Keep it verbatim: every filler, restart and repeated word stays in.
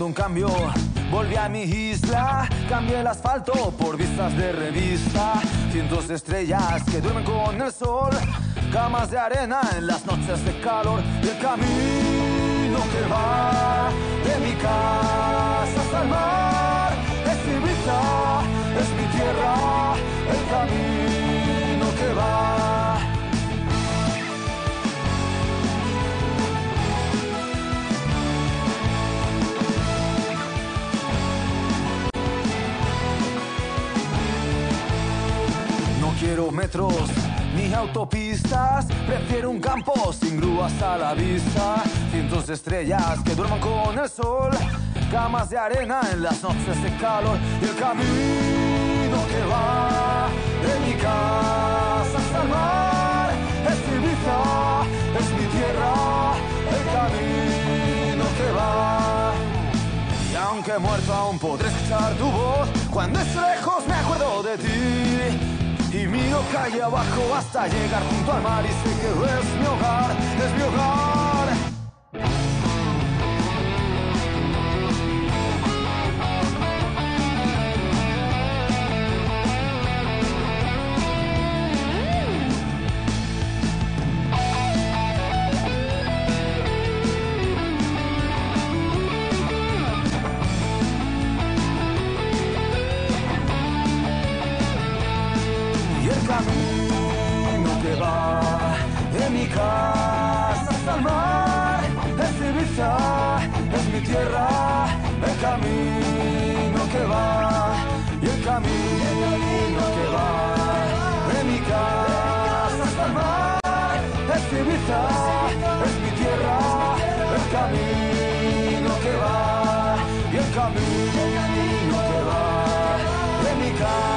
un cambio. Volví a mi isla, cambié el asfalto por vistas de revista. Cientos de estrellas que duermen con el sol, camas de arena en las noches de calor. Y el camino que va de mi casa hasta el mar es Ibiza, es mi tierra, el camino que va. No quiero metros ni autopistas, prefiero un campo sin grúas a la vista. Cientos de estrellas que duerman con el sol, camas de arena en las noches de calor. Y el camino que va de mi casa hasta el mar es Ibiza, es mi tierra, el camino que va. Y aunque muerto aún podré escuchar tu voz, cuando esté lejos me acuerdo de ti. Y miro calle abajo hasta llegar junto al mar y sé que es mi hogar, es mi hogar. Camino que va de mi casa hasta el mar es Ibiza, es mi tierra, el camino que va. Y el camino que va de mi casa hasta el mar es Ibiza, es mi tierra, el camino que va. Y el camino que va de mi casa